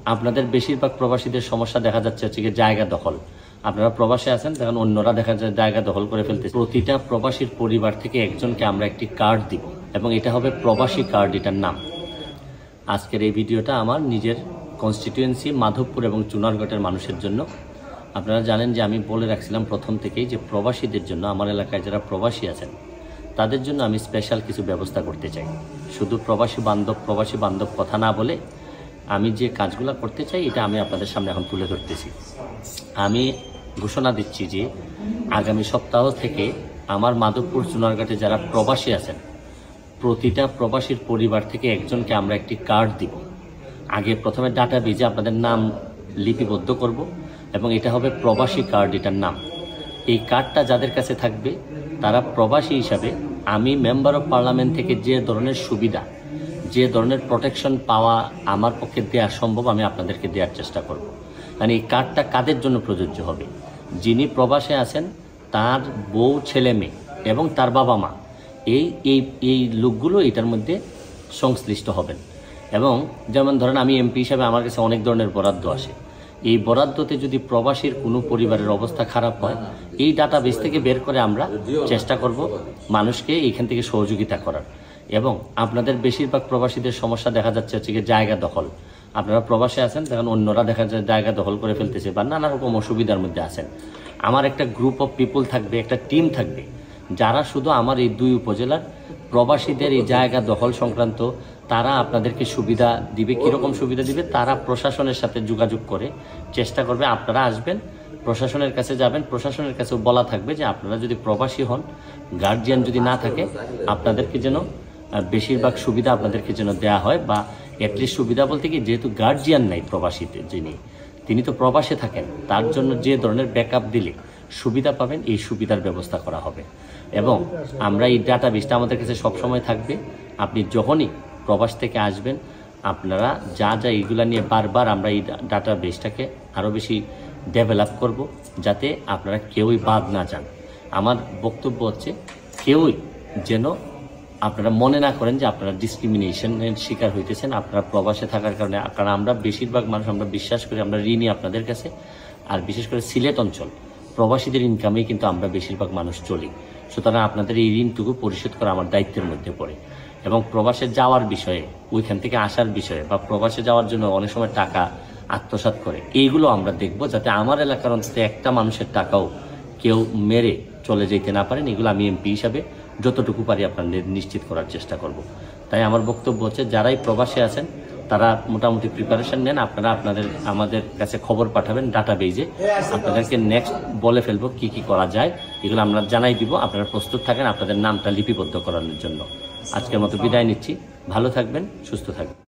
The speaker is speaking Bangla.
আপনাদের বেশিরভাগ প্রবাসীদের সমস্যা দেখা যাচ্ছে হচ্ছে কি জায়গা দখল। আপনারা প্রবাসে আছেন, দেখেন অন্যরা দেখা যায় জায়গা দখল করে ফেলতে। প্রতিটা প্রবাসীর পরিবার থেকে একজনকে আমরা একটি কার্ড দিব এবং এটা হবে প্রবাসী কার্ড, এটার নাম। আজকের এই ভিডিওটা আমার নিজের কনস্টিটিউয়েন্সি মাধবপুর এবং চুনারগড়ের মানুষের জন্য। আপনারা জানেন যে আমি বলে রাখছিলাম প্রথম থেকেই যে প্রবাসীদের জন্য, আমার এলাকায় যারা প্রবাসী আছেন তাদের জন্য আমি স্পেশাল কিছু ব্যবস্থা করতে চাই। শুধু প্রবাসী বান্ধব কথা না বলে আমি যে কাজগুলো করতে চাই এটা আমি আপনাদের সামনে এখন তুলে ধরতেছি। আমি ঘোষণা দিচ্ছি যে আগামী সপ্তাহ থেকে আমার মাধবপুর চুনারঘাটে যারা প্রবাসী আছেন প্রতিটা প্রবাসীর পরিবার থেকে একজনকে আমরা একটি কার্ড দিব। আগে প্রথমে ডাটা বেজে আপনাদের নাম লিপিবদ্ধ করব এবং এটা হবে প্রবাসী কার্ড, এটার নাম। এই কার্ডটা যাদের কাছে থাকবে তারা প্রবাসী হিসাবে আমি মেম্বার অফ পার্লামেন্ট থেকে যে ধরনের সুবিধা, যে ধরনের প্রোটেকশন পাওয়া আমার পক্ষে দেওয়া সম্ভব আমি আপনাদেরকে দেওয়ার চেষ্টা করব। মানে এই কার্ডটা কাদের জন্য প্রযোজ্য হবে? যিনি প্রবাসে আছেন তার বউ, ছেলে মেয়ে এবং তার বাবা মা, এই লোকগুলো এটার মধ্যে সংশ্লিষ্ট হবেন। এবং যেমন ধরেন আমি এমপি হিসাবে আমার কাছে অনেক ধরনের বরাদ্দ আসে। এই বরাদ্দতে যদি প্রবাসীর কোনো পরিবারের অবস্থা খারাপ হয়, এই ডাটাবেস থেকে বের করে আমরা চেষ্টা করব মানুষকে এইখান থেকে সহযোগিতা করার। এবং আপনাদের বেশিরভাগ প্রবাসীদের সমস্যা দেখা যাচ্ছে হচ্ছে কি জায়গা দখল। আপনারা প্রবাসে আছেন, দেখেন অন্যরা দেখা যায় জায়গা দখল করে ফেলতেছে বা নানা রকম অসুবিধার মধ্যে আছেন। আমার একটা গ্রুপ অফ পিপল থাকবে, একটা টিম থাকবে যারা শুধু আমার এই 2 উপজেলার প্রবাসীদের এই জায়গা দখল সংক্রান্ত তারা আপনাদেরকে সুবিধা দিবে। কীরকম সুবিধা দিবে? তারা প্রশাসনের সাথে যোগাযোগ করে চেষ্টা করবে। আপনারা আসবেন, প্রশাসনের কাছে যাবেন, প্রশাসনের কাছেও বলা থাকবে যে আপনারা যদি প্রবাসী হন, গার্জিয়ান যদি না থাকে আপনাদেরকে যেন বেশিরভাগ সুবিধা আপনাদেরকে যেন দেওয়া হয়। বা অ্যাটলিস্ট সুবিধা বলতে কি, যেহেতু গার্জিয়ান নাই প্রবাসীতে, তিনি তো প্রবাসে থাকেন, তার জন্য যে ধরনের ব্যাকআপ দিলে সুবিধা পাবেন এই সুবিধার ব্যবস্থা করা হবে। এবং আমরা এই ডাটাবেসটা আমাদের কাছে সবসময় থাকবে। আপনি যখনই প্রবাস থেকে আসবেন আপনারা যা এইগুলা নিয়ে বারবার আমরা এই ডাটাবেসটাকে আরও বেশি ডেভেলপ করব, যাতে আপনারা কেউই বাদ না যান। আমার বক্তব্য হচ্ছে কেউই যেন আপনারা মনে না করেন যে আপনারা ডিসক্রিমিনেশনের শিকার হইতেছেন আপনারা প্রবাসে থাকার কারণে। কারণ আমরা বেশিরভাগ মানুষ আমরা বিশ্বাস করি, আমরা ঋণী আপনাদের কাছে। আর বিশেষ করে সিলেট অঞ্চল প্রবাসীদের ইনকামেই কিন্তু আমরা বেশিরভাগ মানুষ চলি। সুতরাং আপনাদের এই ঋণটুকু পরিশোধ করা আমার দায়িত্বের মধ্যে পড়ে। এবং প্রবাসে যাওয়ার বিষয়ে, ওইখান থেকে আসার বিষয়ে বা প্রবাসে যাওয়ার জন্য অনেক সময় টাকা আত্মসাৎ করে, এইগুলো আমরা দেখব যাতে আমার এলাকার অন্তত একটা মানুষের টাকাও কেউ মেরে চলে যেতে না পারেন। এগুলো আমি এমপি হিসাবে যতটুকু পারি আপনাদের নিশ্চিত করার চেষ্টা করব। তাই আমার বক্তব্য হচ্ছে যারাই প্রবাসে আছেন তারা মোটামুটি প্রিপারেশন নেন। আপনারা আমাদের কাছে খবর পাঠাবেন ডাটাবেজে, আপনাদেরকে নেক্সট বলে ফেলবো কি কি করা যায়, এগুলো আমরা জানাই দিব। আপনারা প্রস্তুত থাকেন আপনাদের নামটা লিপিবদ্ধ করানোর জন্য। আজকের মতো বিদায় নিচ্ছি। ভালো থাকবেন, সুস্থ থাকবেন।